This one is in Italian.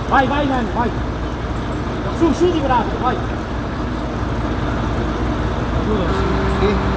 Vai, vai Nanni, vai. Su di braccio, vai. Sì.